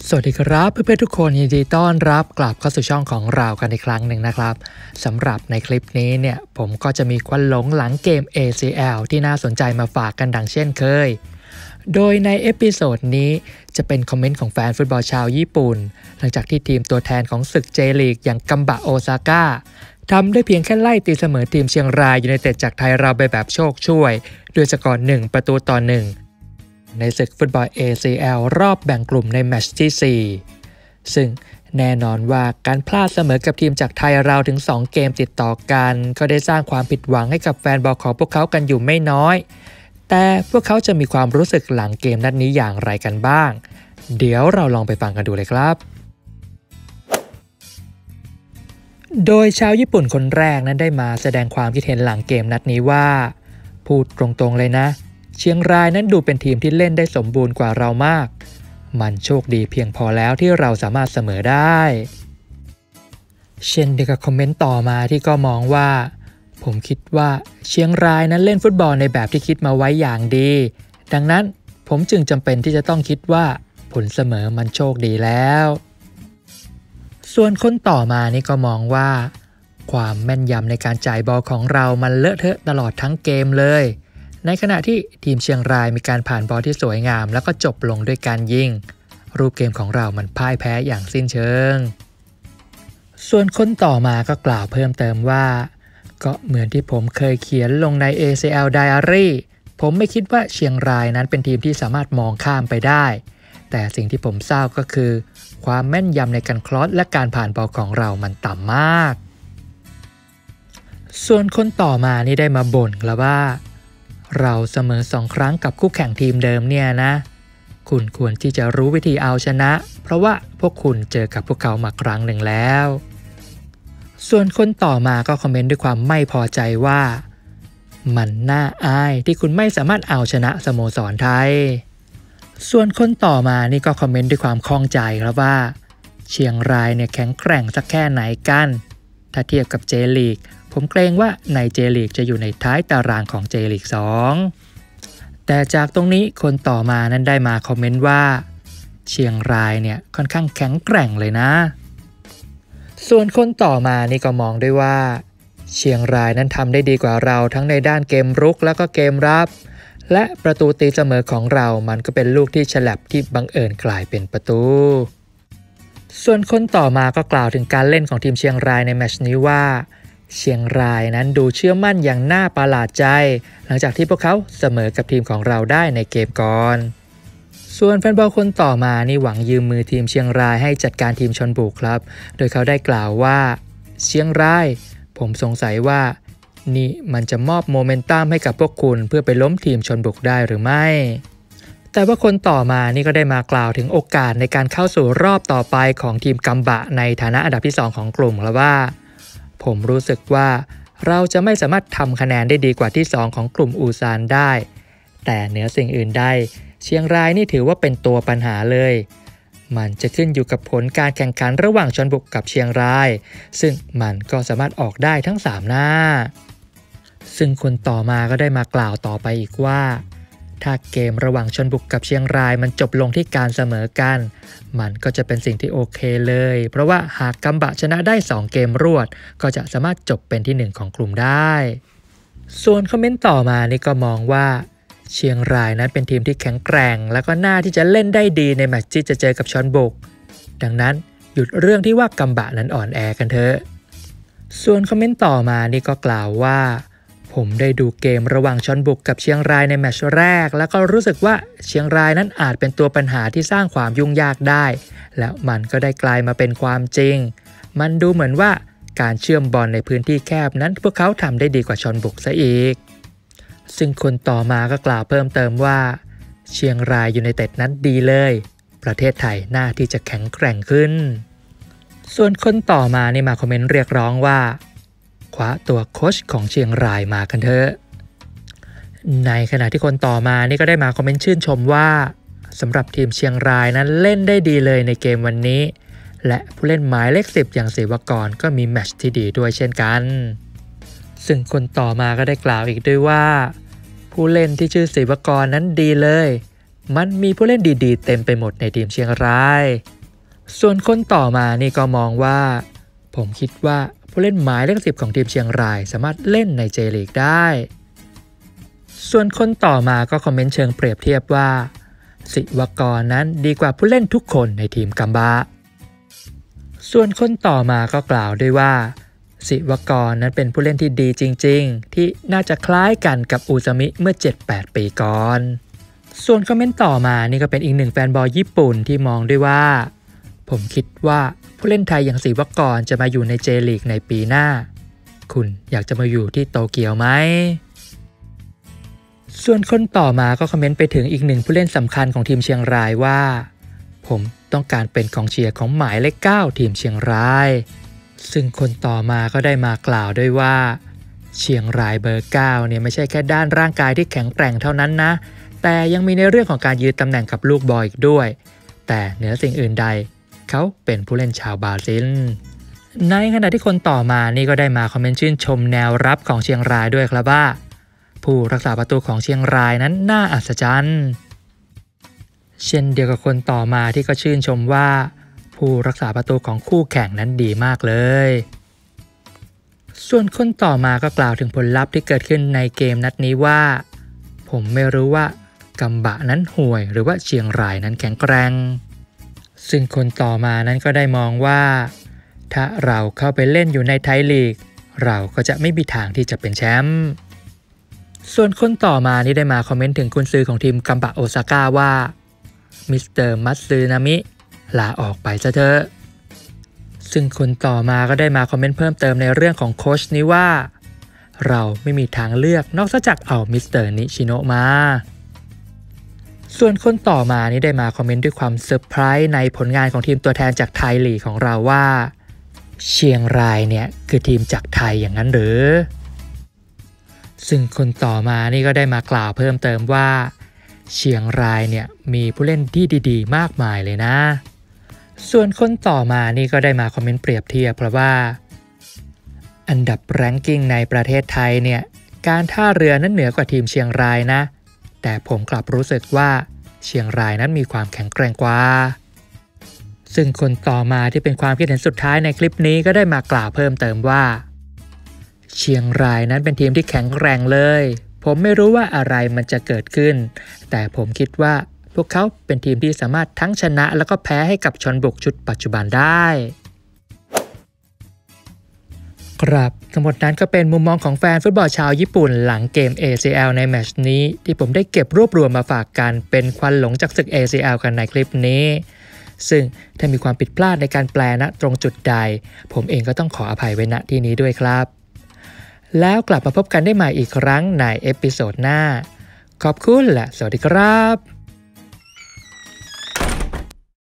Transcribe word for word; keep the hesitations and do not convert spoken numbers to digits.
สวัสดีครับเพื่อนๆทุกคนยินดีต้อนรับกลับเข้าสู่ช่องของเรากันอีกครั้งหนึ่งนะครับสำหรับในคลิปนี้เนี่ยผมก็จะมีควันหลงหลังเกม เอ ซี แอล ที่น่าสนใจมาฝากกันดังเช่นเคยโดยในเอพิโซดนี้จะเป็นคอมเมนต์ของแฟนฟุตบอลชาวญี่ปุ่นหลังจากที่ทีมตัวแทนของศึกเจลีกอย่างกัมบะโอซาก้าทำได้เพียงแค่ไล่ตีเสมอทีมเชียงรายยูไนเต็ดจากไทยเราไปแบบโชคช่วยด้วยสกอร์หนึ่งประตูต่อหนึ่งในศึกฟุตบอล เอ ซี แอล รอบแบ่งกลุ่มในแมตช์ที่สี่ซึ่งแน่นอนว่าการพลาดเสมอกับทีมจากไทยเราถึงสองเกมติดต่อกันก็ได้สร้างความผิดหวังให้กับแฟนบอลของพวกเขากันอยู่ไม่น้อยแต่พวกเขาจะมีความรู้สึกหลังเกมนัดนี้อย่างไรกันบ้างเดี๋ยวเราลองไปฟังกันดูเลยครับโดยชาวญี่ปุ่นคนแรกนั้นได้มาแสดงความคิดเห็นหลังเกมนัดนี้ว่าพูดตรงๆเลยนะเชียงรายนั้นดูเป็นทีมที่เล่นได้สมบูรณ์กว่าเรามากมันโชคดีเพียงพอแล้วที่เราสามารถเสมอได้เช่นเดียวกับคอมเมนต์ต่อมาที่ก็มองว่าผมคิดว่าเชียงรายนั้นเล่นฟุตบอลในแบบที่คิดมาไว้อย่างดีดังนั้นผมจึงจำเป็นที่จะต้องคิดว่าผลเสมอมันโชคดีแล้วส่วนคนต่อมานี่ก็มองว่าความแม่นยำในการจ่ายบอลของเรามันเลอะเทอะตลอดทั้งเกมเลยในขณะที่ทีมเชียงรายมีการผ่านบอลที่สวยงามแล้วก็จบลงด้วยการยิงรูปเกมของเรามันพ่ายแพ้อย่างสิ้นเชิงส่วนคนต่อมาก็กล่าวเพิ่มเติมว่าก็เหมือนที่ผมเคยเขียนลงใน เอ ซี แอล Diary ผมไม่คิดว่าเชียงรายนั้นเป็นทีมที่สามารถมองข้ามไปได้แต่สิ่งที่ผมทราบก็คือความแม่นยำในการคลอสและการผ่านบอลของเรามันต่ำมากส่วนคนต่อมานี่ได้มาบ่นแล้วว่าเราเสมอสองครั้งกับคู่แข่งทีมเดิมเนี่ยนะคุณควรที่จะรู้วิธีเอาชนะเพราะว่าพวกคุณเจอกับพวกเขามาครั้งหนึ่งแล้วส่วนคนต่อมาก็คอมเมนต์ด้วยความไม่พอใจว่ามันน่าอายที่คุณไม่สามารถเอาชนะสโมสรไทยส่วนคนต่อมานี่ก็คอมเมนต์ด้วยความข้องใจครับว่าเชียงรายเนี่ยแข็งแกร่งสักแค่ไหนกันถ้าเทียบกับเจลีกผมเกรงว่าในเจลีกจะอยู่ในท้ายตารางของเจลีกสองแต่จากตรงนี้คนต่อมานั้นได้มาคอมเมนต์ว่าเชียงรายเนี่ยค่อนข้างแข็งแกร่งเลยนะส่วนคนต่อมานี่ก็มองด้วยว่าเชียงรายนั้นทำได้ดีกว่าเราทั้งในด้านเกมรุกแล้วก็เกมรับและประตูตีเสมอของเรามันก็เป็นลูกที่ฉลับที่บังเอิญกลายเป็นประตูส่วนคนต่อมาก็กล่าวถึงการเล่นของทีมเชียงรายในแมตช์นี้ว่าเชียงรายนั้นดูเชื่อมั่นอย่างน่าประหลาดใจหลังจากที่พวกเขาเสมอกับทีมของเราได้ในเกมก่อนส่วนแฟนบอลคนต่อมานี่หวังยืมมือทีมเชียงรายให้จัดการทีมชลบุรีครับโดยเขาได้กล่าวว่าเชียงรายผมสงสัยว่านี่มันจะมอบโมเมนตัมให้กับพวกคุณเพื่อไปล้มทีมชลบุรีได้หรือไม่แต่ว่าคนต่อมานี่ก็ได้มากล่าวถึงโอกาสในการเข้าสู่รอบต่อไปของทีมกัมบะในฐานะอันดับที่สองของกลุ่มแล้วว่าผมรู้สึกว่าเราจะไม่สามารถทำคะแนนได้ดีกว่าที่สองของกลุ่มอูซานได้แต่เหนือสิ่งอื่นใดเชียงรายนี่ถือว่าเป็นตัวปัญหาเลยมันจะขึ้นอยู่กับผลการแข่งขันระหว่างชลบุรีกับเชียงรายซึ่งมันก็สามารถออกได้ทั้งสามหน้าซึ่งคนต่อมาก็ได้มากล่าวต่อไปอีกว่าถ้าเกมระหว่างชลบุรีกับเชียงรายมันจบลงที่การเสมอกันมันก็จะเป็นสิ่งที่โอเคเลยเพราะว่าหากกัมบะชนะได้สองเกมรวดก็จะสามารถจบเป็นที่หนึ่งของกลุ่มได้ส่วนคอมเมนต์ต่อมานี่ก็มองว่าเชียงรายนั้นเป็นทีมที่แข็งแกร่งและก็น่าที่จะเล่นได้ดีในแมตช์ที่จะเจอกับชลบุรีดังนั้นหยุดเรื่องที่ว่ากัมบะนั้นอ่อนแอกันเถอะส่วนคอมเมนต์ต่อมานี่ก็กล่าวว่าผมได้ดูเกมระหว่างชลบุรีกับเชียงรายในแมตช์แรกแล้วก็รู้สึกว่าเชียงรายนั้นอาจเป็นตัวปัญหาที่สร้างความยุ่งยากได้แล้วมันก็ได้กลายมาเป็นความจริงมันดูเหมือนว่าการเชื่อมบอลในพื้นที่แคบนั้นพวกเขาทำได้ดีกว่าชลบุรีซะอีกซึ่งคนต่อมาก็กล่าวเพิ่มเติมว่าเชียงรายยูไนเต็ดนั้นดีเลยประเทศไทยน่าที่จะแข็งแกร่งขึ้นส่วนคนต่อมานี่มาคอมเมนต์เรียกร้องว่าคว้าตัวโค้ชของเชียงรายมากันเถอะในขณะที่คนต่อมานี่ก็ได้มาคอมเมนต์ชื่นชมว่าสำหรับทีมเชียงรายนั้นเล่นได้ดีเลยในเกมวันนี้และผู้เล่นหมายเลขสิบอย่างศิวกรก็มีแมตช์ที่ดีด้วยเช่นกันซึ่งคนต่อมาก็ได้กล่าวอีกด้วยว่าผู้เล่นที่ชื่อศิวกรนั้นดีเลยมันมีผู้เล่นดีๆเต็มไปหมดในทีมเชียงรายส่วนคนต่อมานี่ก็มองว่าผมคิดว่าผู้เล่นหมายเลขสิบของทีมเชียงรายสามารถเล่นในเจลีกได้ส่วนคนต่อมาก็คอมเมนต์เชิงเปรียบเทียบว่าศิวกรนั้นดีกว่าผู้เล่นทุกคนในทีมกัมบะส่วนคนต่อมาก็กล่าวด้วยว่าศิวกรนั้นเป็นผู้เล่นที่ดีจริงๆที่น่าจะคล้ายกันกับอูซามิเมื่อ เจ็ดแปด ปีก่อนส่วนคอมเมนต์ต่อมานี่ก็เป็นอีกหนึ่งแฟนบอลญี่ปุ่นที่มองด้วยว่าผมคิดว่าผู้เล่นไทยอย่างศิวกรจะมาอยู่ในเจลีกในปีหน้าคุณอยากจะมาอยู่ที่โตเกียวไหมส่วนคนต่อมาก็คอมเมนต์ไปถึงอีกหนึ่งผู้เล่นสำคัญของทีมเชียงรายว่าผมต้องการเป็นกองเชียร์ของหมายเลขเก้าทีมเชียงรายซึ่งคนต่อมาก็ได้มากล่าวด้วยว่าเชียงรายเบอร์เก้าเนี่ยไม่ใช่แค่ด้านร่างกายที่แข็งแกร่งเท่านั้นนะแต่ยังมีในเรื่องของการยืนตำแหน่งกับลูกบอลอีกด้วยแต่เหนือสิ่งอื่นใดเขาเป็นผู้เล่นชาวบราซิลในขณะที่คนต่อมานี่ก็ได้มาคอมเมนต์ชื่นชมแนวรับของเชียงรายด้วยครับว่าผู้รักษาประตูของเชียงรายนั้นน่าอัศจรรย์เช่นเดียวกับคนต่อมาที่ก็ชื่นชมว่าผู้รักษาประตูของคู่แข่งนั้นดีมากเลยส่วนคนต่อมาก็กล่าวถึงผลลัพธ์ที่เกิดขึ้นในเกมนัดนี้ว่าผมไม่รู้ว่ากัมบะนั้นห่วยหรือว่าเชียงรายนั้นแข็งแกร่งซึ่งคนต่อมานั้นก็ได้มองว่าถ้าเราเข้าไปเล่นอยู่ในไทยลีกเราก็จะไม่มีทางที่จะเป็นแชมป์ส่วนคนต่อมานี่ได้มาคอมเมนต์ถึงกุนซือของทีมกัมบะโอซาก้าว่ามิสเตอร์มัตสึนามิลาออกไปซะเถอะซึ่งคนต่อมาก็ได้มาคอมเมนต์เพิ่มเติมในเรื่องของโค้ชนี้ว่าเราไม่มีทางเลือกนอกจากเอามิสเตอร์นิชิโนะมาส่วนคนต่อมานี่ได้มาคอมเมนต์ด้วยความเซอร์ไพรส์ในผลงานของทีมตัวแทนจากไทยลีกของเราว่าเชียงรายเนี่ยคือทีมจากไทยอย่างนั้นหรือซึ่งคนต่อมานี่ก็ได้มากล่าวเพิ่มเติมว่าเชียงรายเนี่ยมีผู้เล่นที่ดีๆมากมายเลยนะส่วนคนต่อมานี่ก็ได้มาคอมเมนต์เปรียบเทียบเพราะว่าอันดับแรงกิ้งในประเทศไทยเนี่ยการท่าเรือนั้นเหนือกว่าทีมเชียงรายนะแต่ผมกลับรู้สึกว่าเชียงรายนั้นมีความแข็งแกร่งกว่าซึ่งคนต่อมาที่เป็นความคิดเห็นสุดท้ายในคลิปนี้ก็ได้มากล่าวเพิ่มเติมว่าเชียงรายนั้นเป็นทีมที่แข็งแกร่งเลยผมไม่รู้ว่าอะไรมันจะเกิดขึ้นแต่ผมคิดว่าพวกเขาเป็นทีมที่สามารถทั้งชนะแล้วก็แพ้ให้กับชนบุกชุดปัจจุบันได้ครับทั้งหมดนั้นก็เป็นมุมมองของแฟนฟุตบอลชาวญี่ปุ่นหลังเกม เอ ซี แอล ในแมตช์นี้ที่ผมได้เก็บรวบรวมมาฝากกันเป็นควันหลงจากศึก เอ ซี แอล กันในคลิปนี้ซึ่งถ้ามีความผิดพลาดในการแปลณตรงจุดใดผมเองก็ต้องขออภัยไว้ณที่นี้ด้วยครับแล้วกลับมาพบกันได้ใหม่อีกครั้งในเอพิโซดหน้าขอบคุณและสวัสดีครับ